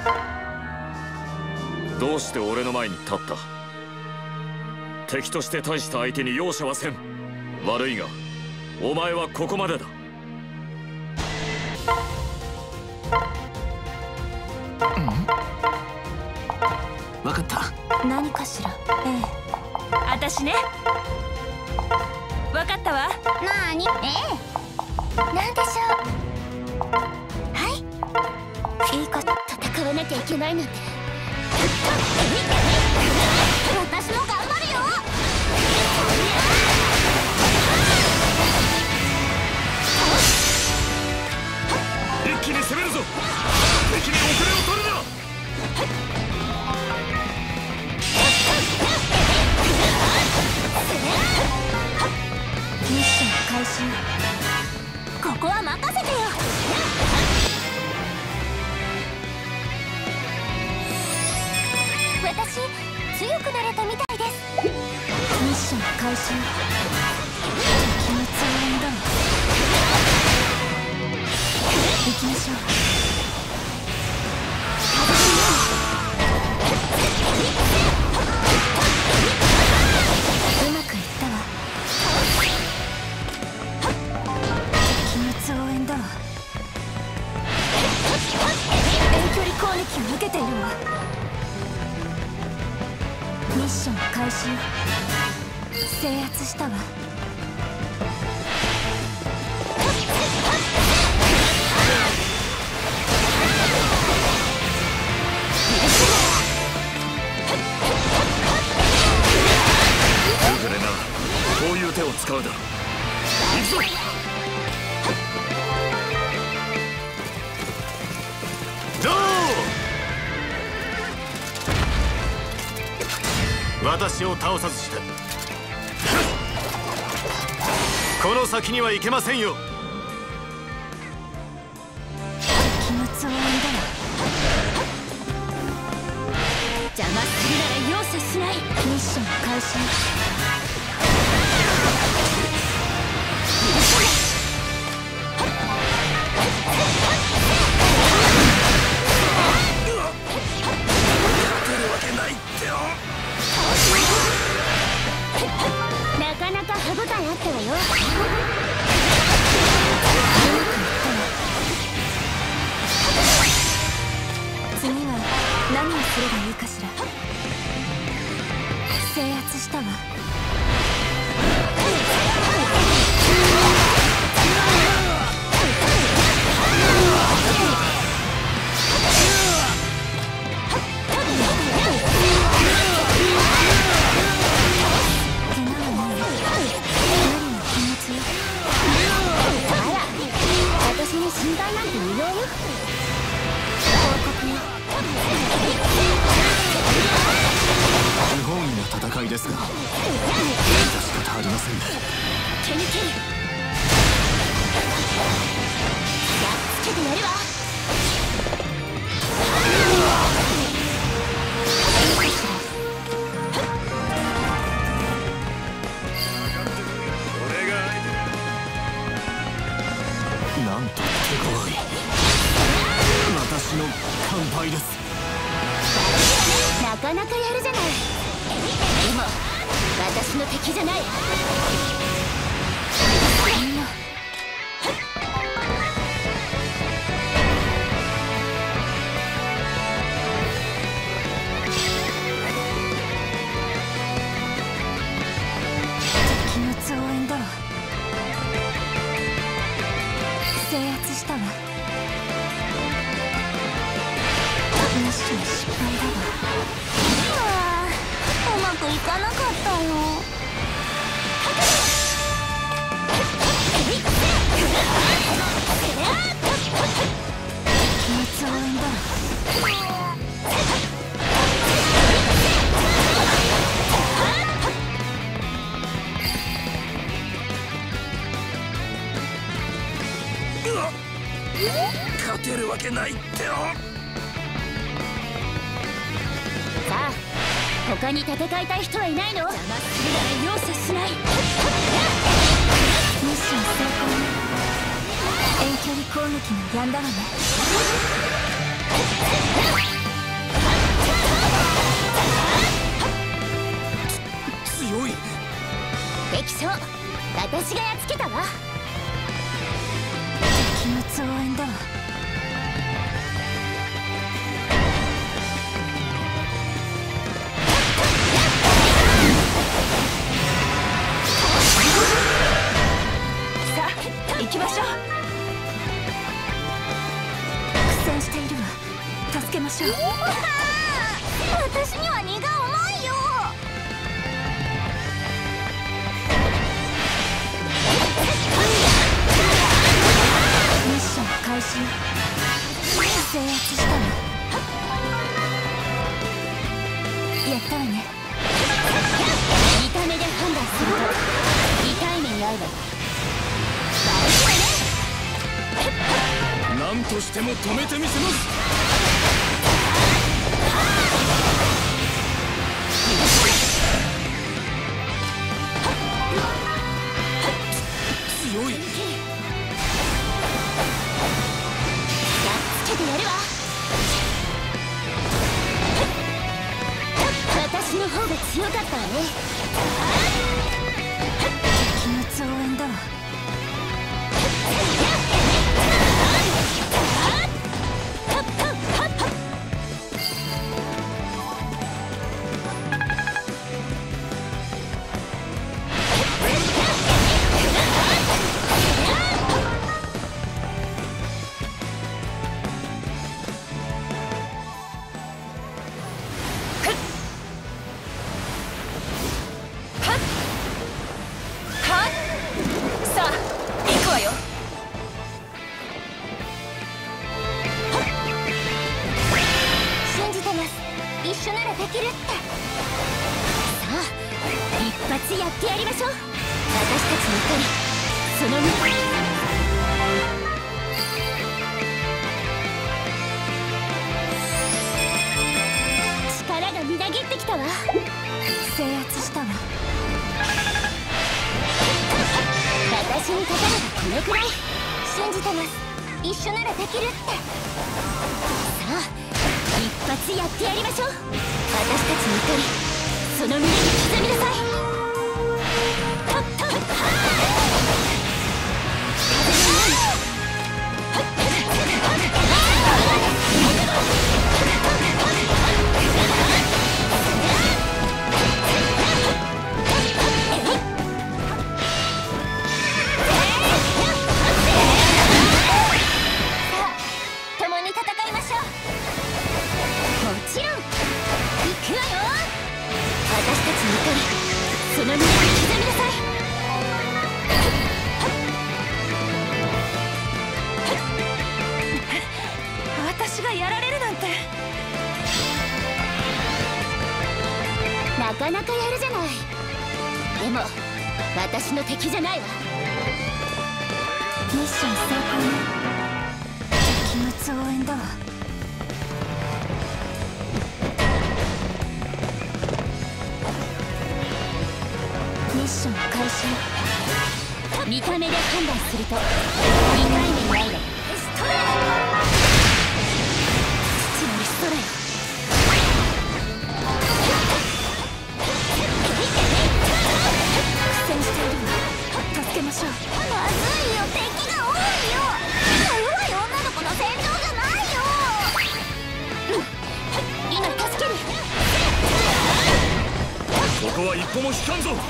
どうして俺の前に立った？敵として大した相手に容赦はせん。悪いがお前はここまでだ。 分かった。 何かしら。ええ、 私ね。分かったわ。 なに？ええ、なんでしょう。はい、いい子、戦わなきゃいけないなんて。私も頑張るよ。 一気に攻めるぞ。敵に遅れを取るな。 ミッション開始。ここは任せてよ。私強くなれたみたいです。ミッション開始。気持ちを呼んだ。行きましょう。うまくいったわ。気持ち応援だわ。遠距離攻撃を受けているわ。ミッション開始。制圧したわ。 ルフレならこういう手を使うだろう。行くぞ。どう？私を倒さずしてこの先には行けませんよ。 気持ちを呼んだわ。邪魔するなら容赦しない。ミッション開始。なかなか歯応えあったわよ。次は何をすればいいかしら。制圧したわ。私に心配なんて無用よ。報告よ。 不本意な戦いですが、致し方ありませんね。 手抜ける。やっつけてやるわ。 なんと手強い。私の完敗です。 なかなかやるじゃない。でも私の敵じゃない。みんな気持ち応援だわ。制圧したわ。ミッション失敗だわ。うまくいかなかったよ。気持ち応援だわ。 勝てるわけないってよ。 さあ、他に戦いたい人はいないの？邪魔するなら容赦しない。ミッション成功ね。遠距離攻撃もやんだわね。 応援だわ。 さあ行きましょう。 苦戦しているわ。助けましょう。私には荷が重いよ。ミッション開始。制圧したわ。やったわね。見た目で判断すると痛い目に遭うわ。 何としても止めてみせます。強い。やっつけてやるわ。私の方が強かったわね。敵の増援だわ。 さあ行くわよ。 信じてます。一緒ならできるって。さあ一発やってやりましょう。私たちの怒り、その未来。力がみなぎってきたわ。制圧したわ。私に勝たればこのくらい。信じてます。一緒ならできるって。さあ一発やってやりましょう。私たちの怒り、その胸に刻みなさい。共に戦いましょう。もちろん行くわよ。私たちの怒り、その胸に刻みなさい。 私がやられるなんて。 なかなかやるじゃない。でも私の敵じゃないわ。ミッション成功ね。敵の増援だわ。ミッション開始。見た目で判断すると痛い目に遭うわ。ストレー。父のリストレー。苦戦しているわ。助けましょう。まずいよ、敵が多いよ。弱い女の子の戦闘じゃないよ。今助ける。 ここは一歩も引かんぞ。 門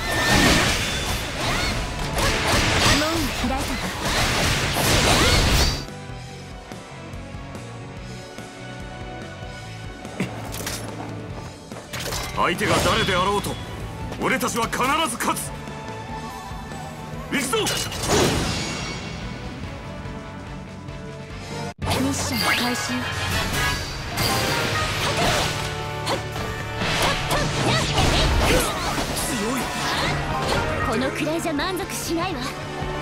が開いたわ。 相手が誰であろうと俺たちは必ず勝つ。行くぞ。 ミッション開始。 強い。 このくらいじゃ満足しないわ。さ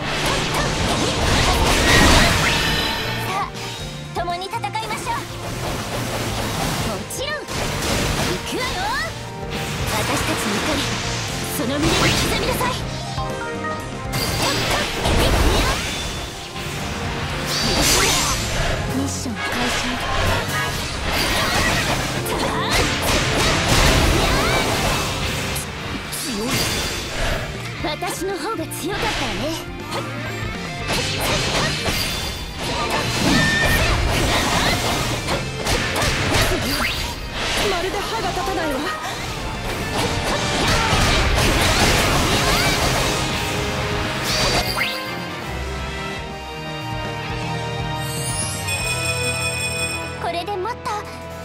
あ共に戦いましょう。もちろん行くわよ。私たちの怒り、その胸に刻みなさい。ミッション開始。 強い。 私の方が強かったわね。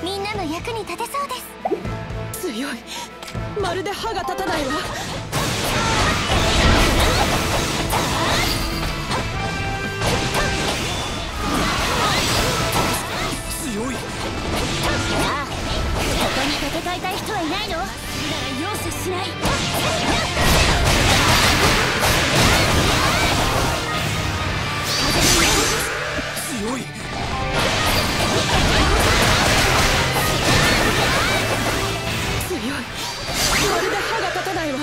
みんなの役に立てそうです。 強い。まるで歯が立たないわ。 強い。 さあ、ここに戦いたい人はいないの？なら容赦しない。 強い。 強い。まるで歯が立たないわ。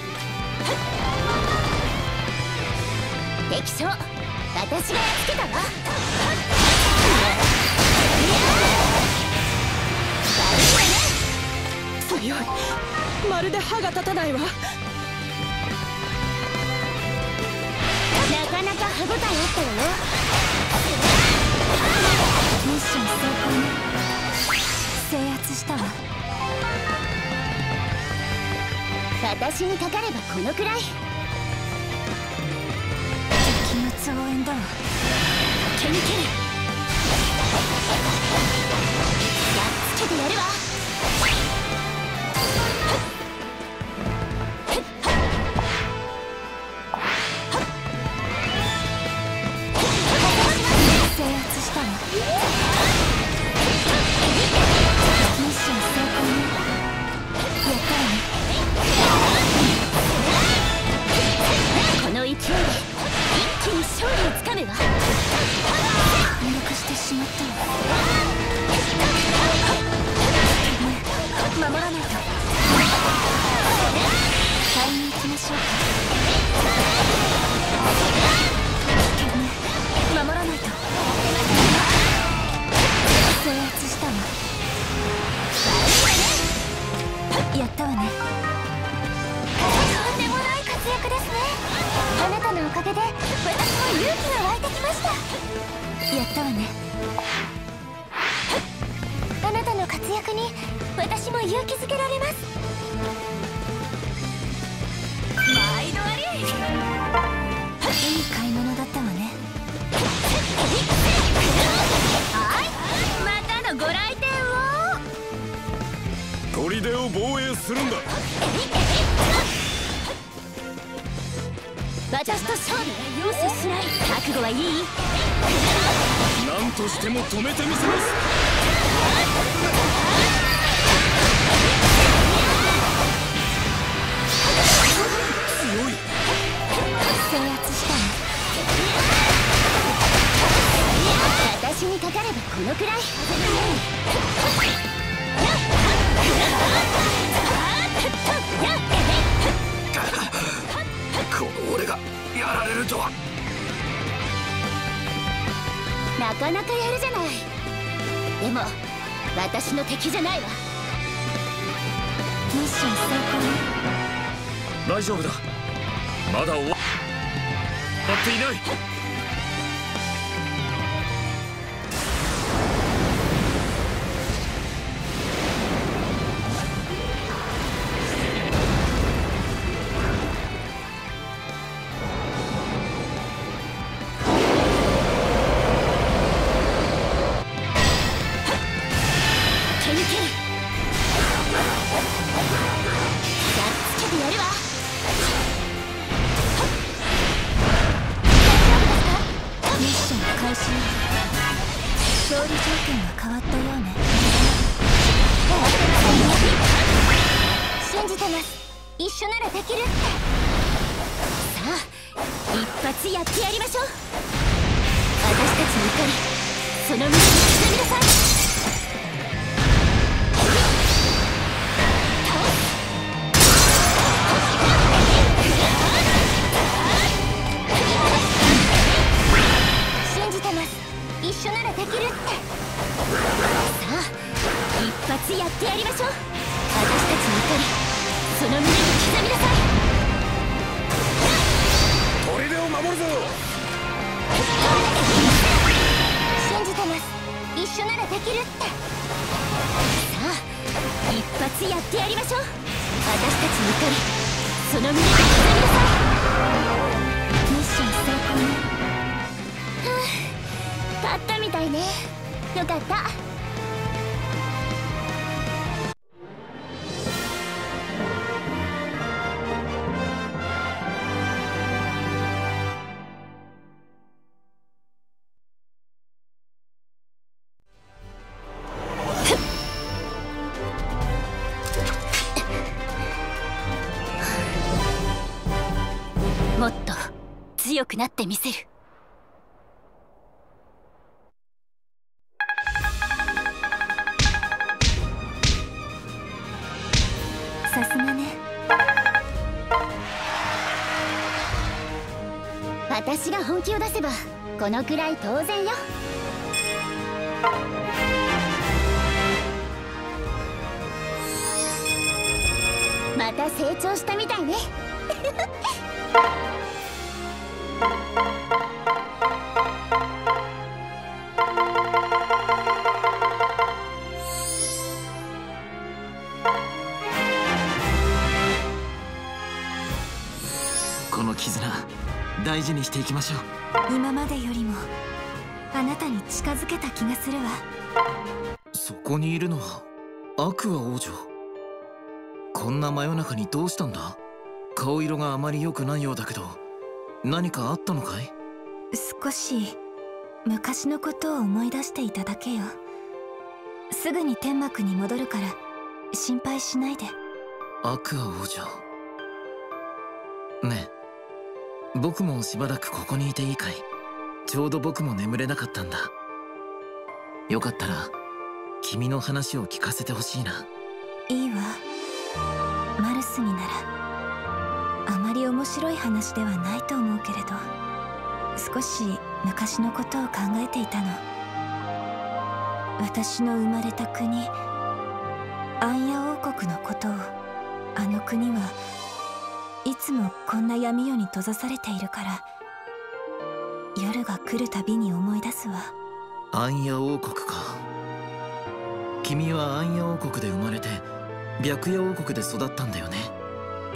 敵将、私がやっつけたわ。 強い。まるで歯が立たないわ。 なかなか歯応えあったわよ。ミッション成功ね。制圧したわ。私にかかればこのくらい。敵の増援だわ。ケニケル、やっつけてやるわ。制圧したわ。ミッション成功ね。やったわね。この勢いで一気に勝利をつかむわ。反落してしまったわ。守らないと。買いに行きましょうか。守らないと。制圧したわ。やったわね。とんでもない活躍ですね。あなたのおかげで私も勇気が湧いてきました。やったわね。あなたの活躍に私も勇気づけられます。毎度あり。いい買い物だったわね。はい、またのご来店を。 砦を防衛するんだ。 私と勝利容赦しない。覚悟はいい？ 何としても止めてみせます。 強い。 制圧したわ。私にかかればこのくらい。 この俺がやられるとは。 なかなかやるじゃない。でも私の敵じゃないわ。ミッション成功ね。 大丈夫だ。まだ終わっていない。 勝利条件が変わったようね。信じてます。一緒ならできるって。さあ、一発やってやりましょう。私たちの怒り、その胸に刻みなさい。信じてます。一緒ならできるって。さあ、一発やってやりましょう。私たちの怒り、その胸に刻みなさい。 砦を守るぞ。 信じてます。一緒ならできるって。さあ、一発やってやりましょう。私たちの怒り、その胸に刻みなさい。ミッション成功ね。はあ、勝ったみたいね。よかった。 強くなってみせる。さすがね。私が本気を出せばこのくらい当然よ。また成長したみたいね。 この絆大事にしていきましょう。 今までよりもあなたに近づけた気がするわ。 そこにいるのはアクア王女。こんな真夜中にどうしたんだ？顔色があまり良くないようだけど、何かあったのかい？ 少し昔のことを思い出していただけよ。すぐに天幕に戻るから心配しないで。 アクア王女ねえ、僕もしばらくここにいていいかい？ちょうど僕も眠れなかったんだ。よかったら君の話を聞かせてほしいな。 いいわ。マルスにならあまり面白い話ではないと思うけれど、少し昔のことを考えていたの。私の生まれた国アンヤ王国のことを。あの国はいつもこんな闇夜に閉ざされているから、夜が来るたびに思い出すわ。 アンヤ王国か。君はアンヤ王国で生まれて白夜王国で育ったんだよね。 ええ。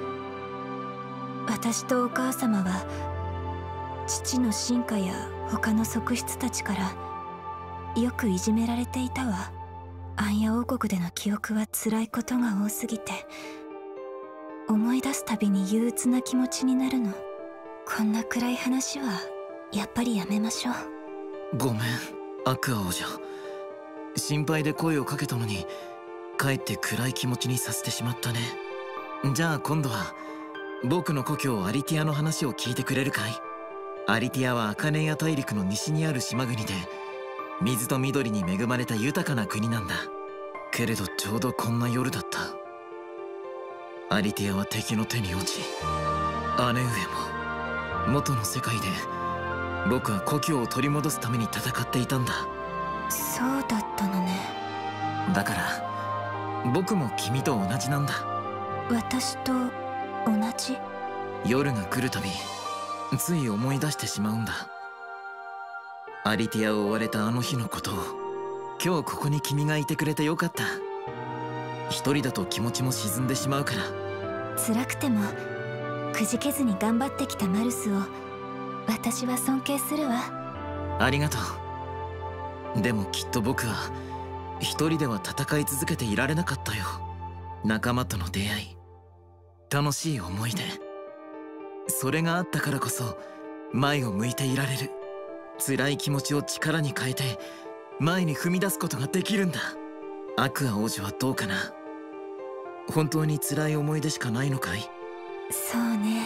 私とお母様は父の進化や他の側室たちからよくいじめられていたわ。アンヤ王国での記憶は辛いことが多すぎて、思い出すたびに憂鬱な気持ちになるの。こんな暗い話はやっぱりやめましょう。 ごめんアクア王女、心配で声をかけたのにかえって暗い気持ちにさせてしまったね。じゃあ今度は僕の故郷アリティアの話を聞いてくれるかい？アリティアはアカネイア大陸の西にある島国で、水と緑に恵まれた豊かな国なんだ。けれどちょうどこんな夜だった。アリティアは敵の手に落ち、姉上も。元の世界で僕は故郷を取り戻すために戦っていたんだ。 そうだったのね。 だから僕も君と同じなんだ。 私と同じ？ 夜が来るたびつい思い出してしまうんだ。アリティアを追われたあの日のことを。今日ここに君がいてくれてよかった。一人だと気持ちも沈んでしまうから。 辛くてもくじけずに頑張ってきたマルスを私は尊敬するわ。 ありがとう。でもきっと僕は一人では戦い続けていられなかったよ。仲間との出会い、楽しい思い出、それがあったからこそ前を向いていられる。辛い気持ちを力に変えて前に踏み出すことができるんだ。アクア王女はどうかな？本当に辛い思い出しかないのかい？ そうね。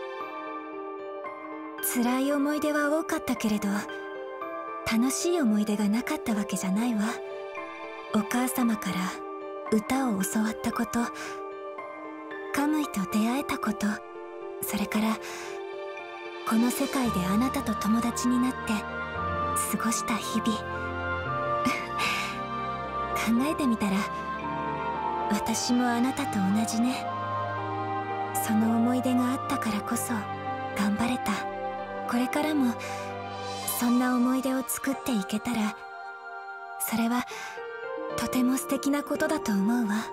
辛い思い出は多かったけれど、楽しい思い出がなかったわけじゃないわ。お母様から歌を教わったこと、カムイと出会えたこと、それからこの世界であなたと友達になって過ごした日々。考えてみたら私もあなたと同じね。その思い出があったからこそ頑張れた。これからもそんな思い出を作っていけたら、それはとても素敵なことだと思うわ。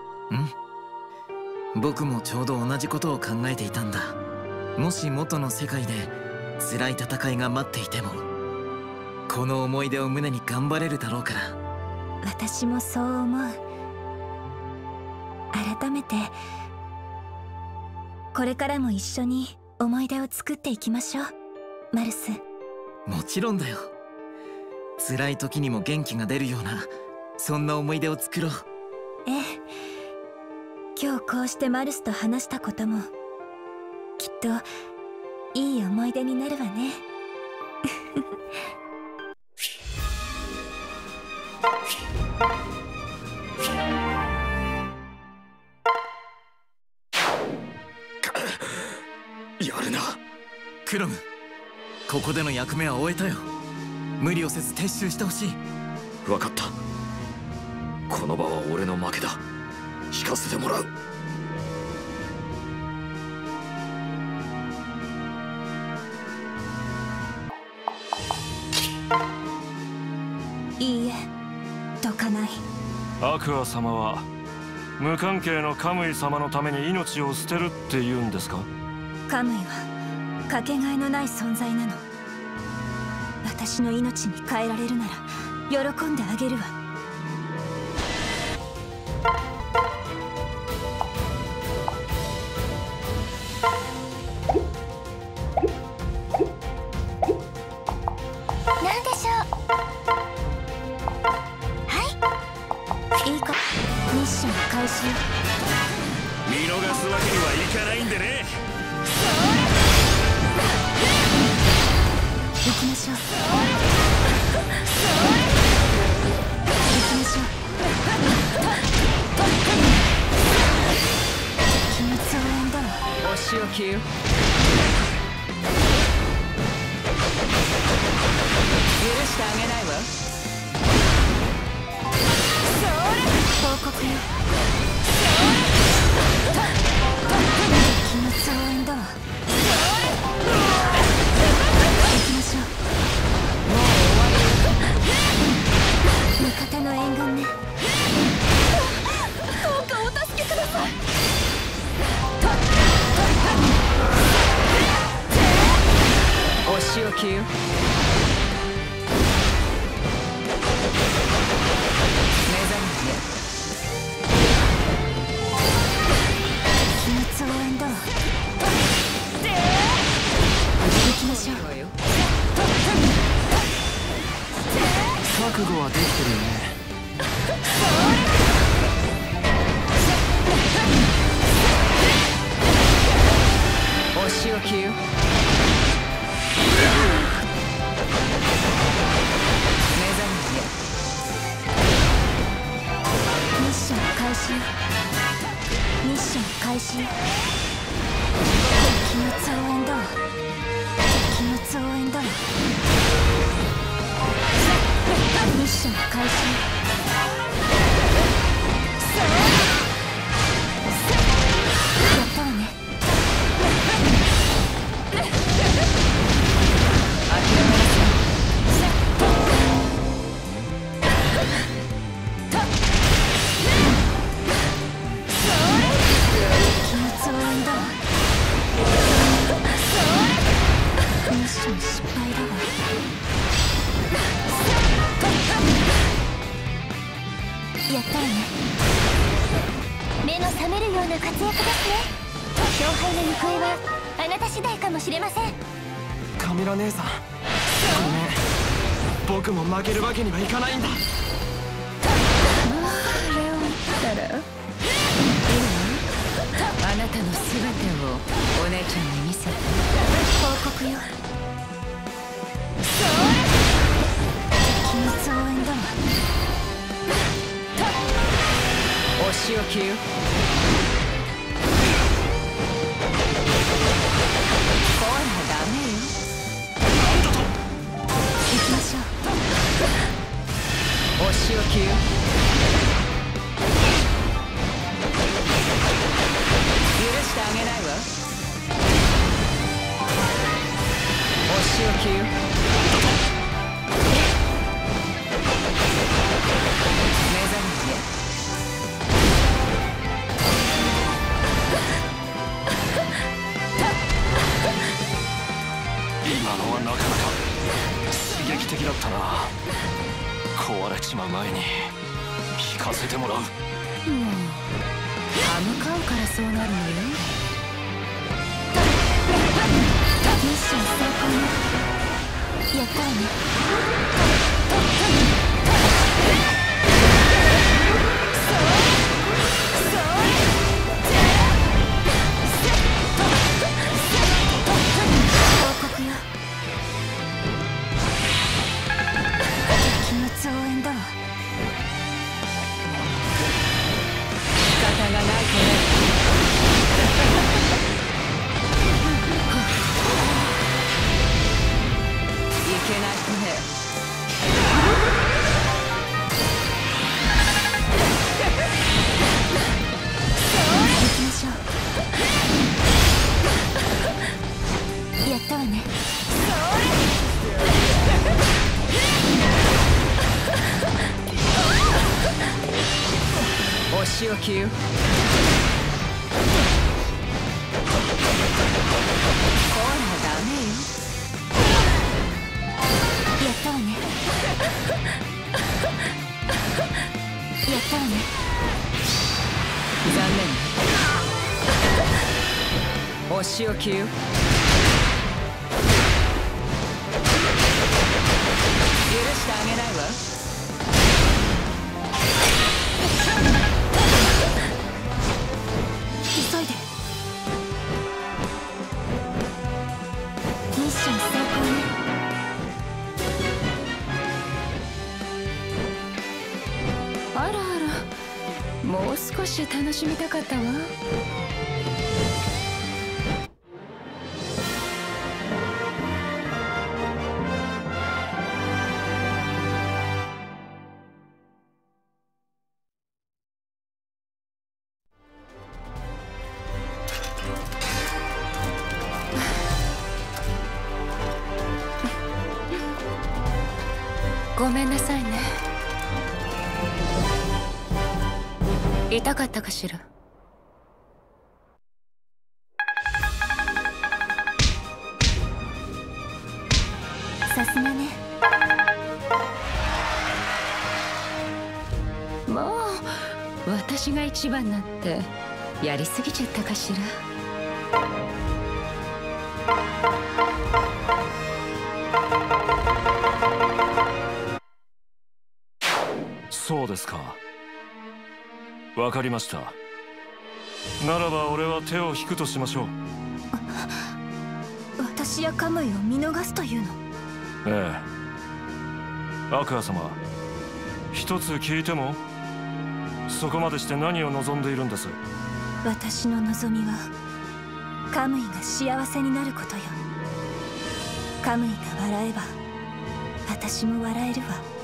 僕もちょうど同じことを考えていたんだ。もし元の世界で辛い戦いが待っていても、この思い出を胸に頑張れるだろうから。 私もそう思う。改めてこれからも一緒に思い出を作っていきましょう、マルス。 もちろんだよ。辛い時にも元気が出るようなそんな思い出を作ろう。 ええ。今日こうしてマルスと話したこともきっといい思い出になるわね。 やるな。 クロム、ここでの役目は終えたよ。無理をせず撤収してほしい。 分かった。この場は俺の負けだ。引かせてもらう。 いいえ、どかない。 アクア様は無関係のカムイ様のために命を捨てるって言うんですか？ カムイはかけがえのない存在なの。私の命に変えられるなら喜んであげるわ。何でしょう。はい、いいか。ミッション開始。 見逃すわけにはいかないんでね。 行きましょう。行きましょう。機密応援だわ。 お仕置きよ。許してあげないわ。 報告よ。機密応援だわ。行きましょう。もう終わりよ。味方の援軍ね。どうかお助けください。 お仕置きよ。目覚めて。 機密応援だわ。行きましょう。 覚悟はできてるよね。 お仕置きよ。目覚めて。 ミッション開始。ミッション開始。機密応援だわ。機密応援だわ。ミッション開始。やったわね。 諦めなさい。 機密応援だわ。ミッション失敗だわ。やったわね。目の覚めるような活躍ですね。勝敗の行方はあなた次第かもしれません。 カミラ姉さん、ごめん。僕も負けるわけにはいかないんだ。 それを言ったらいいわ。あなたの全てをお姉ちゃんに見せて。 報告よ。機密応援だわ。 お仕置きよ。ほらダメよ。 行きましょう。 お仕置きよ。許してあげないわ。お仕置きよ。目覚めて。 今のはなかなか刺激的だったな。壊れちまう前に引かせてもらう。 もう歯向かうからそうなるのよ。 ミッション成功ね。やったわね。 仕置きよ。ほらダメよ。 やったわね。やったわね。 残念。お仕置きよ。許してあげないわ。 急いで。ミッション成功ね。 あらあら、もう少し楽しみたかったわ。ごめんなさいね。痛かったかしら。 さすがね。 もう私が一番なんてやりすぎちゃったかしら。 そうですか。わかりました。ならば俺は手を引くとしましょう。 私やカムイを見逃すというの？ ええ。アクア様、一つ聞いても？そこまでして何を望んでいるんです？ 私の望みはカムイが幸せになることよ。カムイが笑えば私も笑えるわ。